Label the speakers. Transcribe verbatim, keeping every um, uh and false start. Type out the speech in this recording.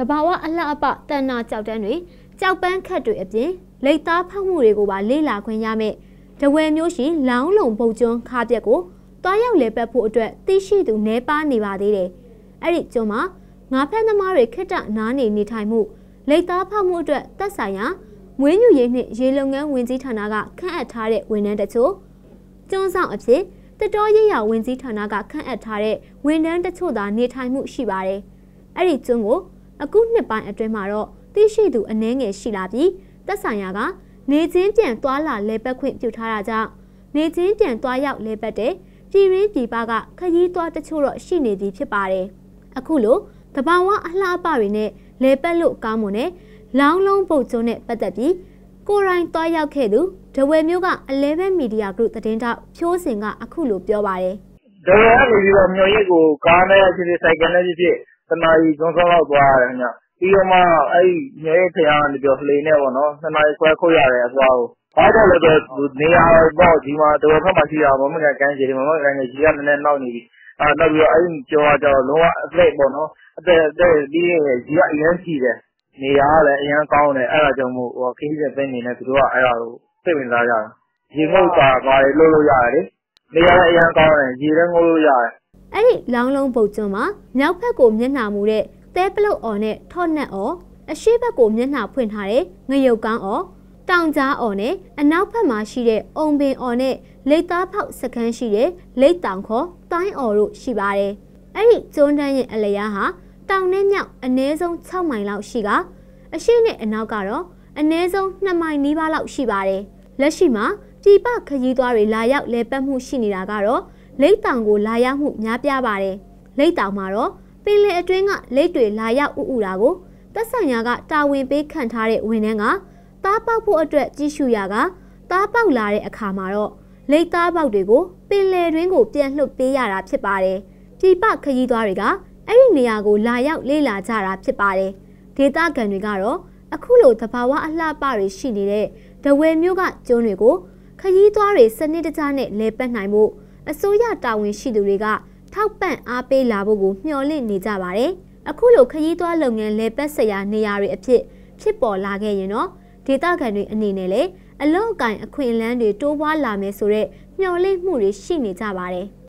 Speaker 1: ဘာဝအလှအပတန်နာကြောက်တန်းတွေကြောက်ပန်းခတ်တွေအပြင်လိတ်သားဖောက်မှုတွေကိုပါလေ့လာခွင့်ရမယ်။တဝယ်မျိုးရှိလောင်းလုံပုတ်ကျွန်းခါပြက်ကိုတွားရောက်လေပတ်ဖို့အတွက်သိရှိသူနဲပါနေပါသေးတယ်။အဲ့ဒီကျွန်းမှာငါးဖက်သမားတွေခက်တနားနေနေထိုင်မှုလိတ်သားဖောက်မှုအတွက်သက်ဆိုင်ရာမွေးမြူရေးနှင့်ရေလုံငန်းဝင်ကြီးဌာနကခန့်အပ်ထားတဲ့ဝန်ထမ်းတချို့ကျွန်းဆောင်အဖြစ်တတော်ရရဝင်ကြီးဌာနကခန့်အပ်ထားတဲ့ဝန်ထမ်းတချို့သာနေထိုင်မှုရှိပါတယ်။အဲ့ဒီကျွန်းကိုအခုနှစ်ပိုင်းအတွင်းမှာတော့သိရှိသူအနှဲငယ်ရှိလာပြီးသက်ဆိုင်ရာကနေချင်းပြန်သွားလာလဲပတ်ခွင့်ပြုထားတာကြောင့်နေချင်းပြန်သွားရောက်လဲပတ်တဲ့ပြည်ရင်းပြည်ပကခရီးသွားတချို့တော့ရှိနေပြီဖြစ်ပါတယ်။အခုလိုတဘာဝအလှအပတွေနဲ့လဲပတ်လို့ကောင်းမွန်တဲ့လောင်းလုံးပုတ်ကျွန်းနဲ့ပတ်သက်ပြီးကိုရိုင်းသွားရောက်ခဲ့သူဒဝယ်မျိုးကအလဲဘဲမီဒီယာဂရုသတင်းတောက်ဖြိုးစင်ကအခုလိုပြောပါတယ်
Speaker 2: ။ဒဝယ်ကနေပြီးတော့မြို့ရိပ်ကိုကားနဲ့ဖြစ်ဖြစ်ဆိုင်ကယ်နဲ့ဖြစ်ဖြစ်တနာရီကျွန်းစောလောက်သွားရတယ်ခင်ဗျ။ပြီးတော့မှအဲ့ဒီမြို့ရိပ်ဖျားကနေပြီးတော့လှေနဲ့ပေါ့နော်နှစ်နာရီခွဲခုတ်ရတယ်အသွားကိုဘာလို့လဲဆိုတော့နေရာတော့ဒီမှာဒဝယ်ဖက်မှာရှိတာမမကန်ကန်ကြီးဒီမမကန်ကြီးကလည်းနည်းနည်းနောက်နေပြီ။အဲနောက်ပြီးတော့အဲ့ဒီကျော်ကတော့လုံးဝအလက်ပေါ့နော်အသက်အသက်ပြီးရင်ကြီးကအရင်ကြီးတယ်နေရာကလည်းအရင်ကောင်းတယ်အဲ့ဒါကြောင့်မို့ဟိုခင်းတဲ့သိနေနဲ့သူတို့ကအဲ့ဒါကိုစိတ်ဝင်စားကြတယ်ရေငုတ်တာဘာတွေလုပ်လို့ရတယ်လေနေရာလည်းအရင်ကောင်းတယ်ရေလည်းငုတ်လို့ရတယ်
Speaker 1: အဲ့ဒီလောင်းလုံးပုတ်ကျွန်းမှာမြောက်ဘက်ကိုမျက်နှာမူတဲ့သဲပလုတ်အော်နဲ့ထော့နက်အော်အရှိဘက်ကိုမျက်နှာဖွင့်ထားတဲ့ငရုတ်ကောင်းအော်တောင်ကြားအော်နဲ့အနောက်ဘက်မှာရှိတဲ့အုံပင်အော်နဲ့လိတ်သားဖောက်စခန်းရှိတဲ့လိတ်တောင်ခေါ်တိုင်းအော်တို့ရှိပါတယ်အဲ့ဒီကျွန်းတန်းရဲ့အလျားဟာတောင်နဲ့မြောက်အနည်းဆုံး၆မိုင်လောက်ရှိကအရှိနဲ့အနောက်ကတော့အနည်းဆုံး၂မိုင်နီးပါးလောက်ရှိပါတယ်လက်ရှိမှာပြည်ပခရီးသွားတွေလာရောက်လဲပတ်မှုရှိနေတာကတော့လိတ်တောင်ကိုလာရောက်မှုများပြားပါတယ်လိတ်တောင်မှာတော့ပင်လယ်အတွင်းကလိတ်တွေလာရောက်ဥဥတာကိုသက်ဆိုင်ရာကတာဝန်ပေးခံထားတဲ့ဝန်ထမ်းကသားပေါက်ဖို့အတွက်ကြည့်ရှုရကသားပေါက်လာတဲ့အခါမှာတော့လိတ်သားပေါက်တွေကိုပင်လယ်တွင်းကိုပြန်လှုပ်ပေးရတာဖြစ်ပါတယ်ပြည်ပခရီးသွားတွေကအဲ့ဒီနေရာကိုလာရောက်လေ့လာကြတာဖြစ်ပါတယ်ဒေသခံတွေကတော့အခုလိုသဘာဝအလှပတွေရှိနေတဲ့ဒဝယ်မျိုးကကျွန်းတွေကိုခရီးသွားတွေစနစ်တကျနဲ့လဲပတ်နိုင်ဖို့အစိုးရတာဝန်ရှိသူတွေကထောက်ပံ့အားပေးလာဖို့ကိုမျှော်လင့်နေကြပါတယ်အခုလိုခရီးသွားလုပ်ငန်းလဲပတ်စရာနေရာတွေအဖြစ်ဖြစ်ပေါ်လာခဲ့ရင်တော့ဒေသခံတွေအနေနဲ့လည်းအလောက်အကင်အခွင့်အလမ်းတွေတိုးပွားလာမယ်ဆိုတော့မျှော်လင့်မှုတွေရှိနေကြပါတယ်